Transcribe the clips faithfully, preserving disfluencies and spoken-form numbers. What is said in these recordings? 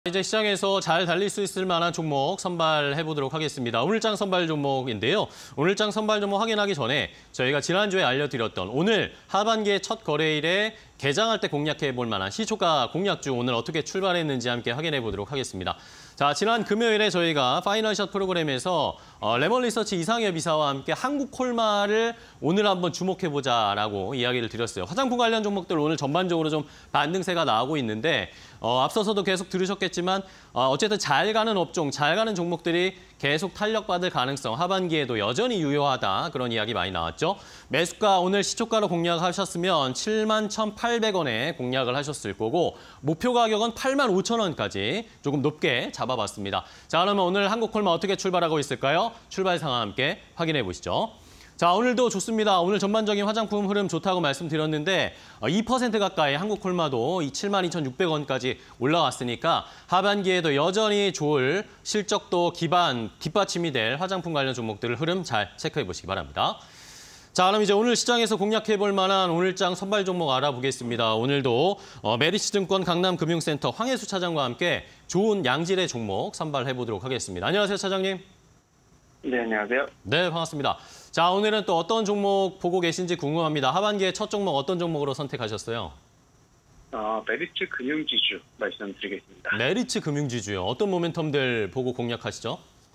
이제 시장에서 잘 달릴 수 있을 만한 종목 선발해 보도록 하겠습니다. 오늘장 선발 종목인데요. 오늘장 선발 종목 확인하기 전에 저희가 지난주에 알려드렸던 오늘 하반기의 첫 거래일에 개장할 때 공략해 볼 만한 시초가 공략주 오늘 어떻게 출발했는지 함께 확인해 보도록 하겠습니다. 자, 지난 금요일에 저희가 파이널샷 프로그램에서 어, 레몬 리서치 이상엽 이사와 함께 한국 콜마를 오늘 한번 주목해보자라고 이야기를 드렸어요. 화장품 관련 종목들 오늘 전반적으로 좀 반등세가 나오고 있는데 어, 앞서서도 계속 들으셨겠지만 어, 어쨌든 잘 가는 업종, 잘 가는 종목들이 계속 탄력받을 가능성, 하반기에도 여전히 유효하다. 그런 이야기 많이 나왔죠. 매수가 오늘 시초가로 공략하셨으면 칠만 천팔백 원에 공략을 하셨을 거고 목표 가격은 팔만 오천 원까지 조금 높게 잡아봤습니다. 자, 그러면 오늘 한국콜마 어떻게 출발하고 있을까요? 출발 상황 함께 확인해 보시죠. 자, 오늘도 좋습니다. 오늘 전반적인 화장품 흐름 좋다고 말씀드렸는데 이 퍼센트 가까이 한국콜마도 이 칠만 이천육백 원까지 올라왔으니까 하반기에도 여전히 좋을 실적도 기반, 뒷받침이 될 화장품 관련 종목들을 흐름 잘 체크해 보시기 바랍니다. 자, 그럼 이제 오늘 시장에서 공략해 볼 만한 오늘장 선발 종목 알아보겠습니다. 오늘도 어, 메리츠증권 강남금융센터 황혜수 차장과 함께 좋은 양질의 종목 선발해 보도록 하겠습니다. 안녕하세요, 차장님. 네, 안녕하세요. 네, 반갑습니다. 자, 오늘은 또 어떤 종목 보고 계신지 궁금합니다. 하반기에 첫 종목 어떤 종목으로 선택하셨어요? 어, 메리츠 금융지주 말씀드리겠습니다. 메리츠 금융지주요. 어떤 모멘텀들 보고 공략하시죠?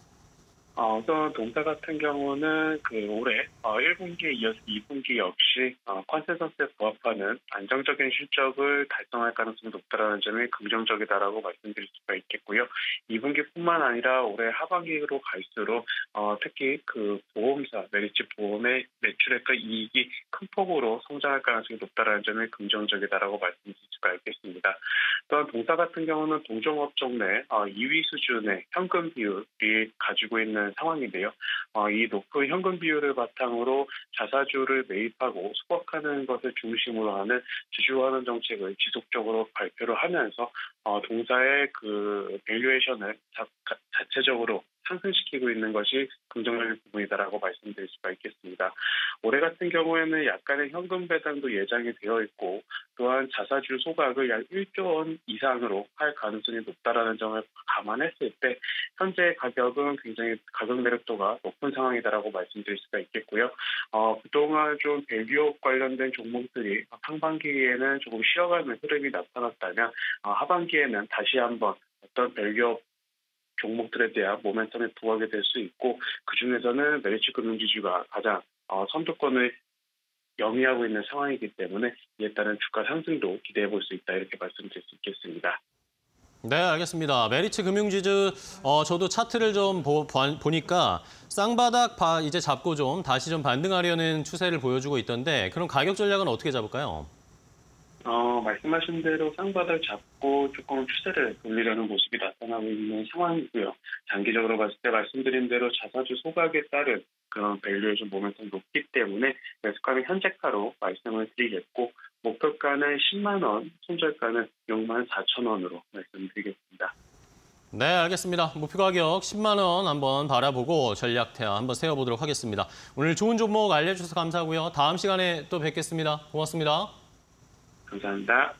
어, 우선 동사 같은 경우는 그 올해 어, 일 분기에 이어서 이 분기 역시 어, 컨센서스에 부합하는 안정적인 실적을 달성할 가능성이 높다는 점이 긍정적이다라고 말씀드릴 수가 있겠고요. 이 분기뿐만 아니라 올해 하반기로 갈수록 어, 특히 그 보험사, 메리츠 보험의 매출액과 이익이 큰 폭으로 성장할 가능성이 높다는 점이 긍정적이다라고 말씀드릴 수가 있겠습니다. 또한 동사 같은 경우는 동종업종 내 어, 이 위 수준의 현금 비율이 가지고 있는 상황인데요. 어, 이 높은 현금 비율을 바탕으로 자사주를 매입하고 소각하는 것을 중심으로 하는 주주환원 정책을 지속적으로 발표를 하면서 어, 동사의 그 밸류에이션을 자, 자체적으로 상승시키고 있는 것이 긍정적인 부분이다라고 말씀드릴 수가 있겠습니다. 올해 같은 경우에는 약간의 현금 배당도 예정이 되어 있고 또한 자사주 소각을 약 일조 원 이상으로 할 가능성이 높다라는 점을 감안했을 때 현재 가격은 굉장히 가격 매력도가 높은 상황이다라고 말씀드릴 수가 있겠고요. 어, 그동안 좀 밸류업 관련된 종목들이 상반기에는 조금 쉬어가는 흐름이 나타났다면 어, 하반기에는 다시 한번 어떤 밸류업 종목들에 대한 모멘텀에 부각이 될 수 있고 그중에서는 메리츠 금융지주가 가장 어, 선두권을 영위하고 있는 상황이기 때문에 이에 따른 주가 상승도 기대해 볼 수 있다 이렇게 말씀드릴 수 있겠습니다. 네, 알겠습니다. 메리츠 금융지주 어, 저도 차트를 좀 보, 보니까 쌍바닥 바, 이제 잡고 좀 다시 좀 반등하려는 추세를 보여주고 있던데 그럼 가격 전략은 어떻게 잡을까요? 어, 말씀하신 대로 쌍바닥을 잡고 조금 추세를 돌리려는 모습이 나타나고 있는 상황이고요. 장기적으로 봤을 때 말씀드린 대로 자사주 소각에 따른 그런 밸류에이션 모멘텀이 높기 때문에 매수가는 현재가로 말씀을 드리겠고 목표가는 십만 원, 손절가는 육만 사천 원으로 말씀드리겠습니다. 네, 알겠습니다. 목표 가격 십만 원 한번 바라보고 전략 태아 한번 세워보도록 하겠습니다. 오늘 좋은 종목 알려주셔서 감사하고요. 다음 시간에 또 뵙겠습니다. 고맙습니다. 감사합니다.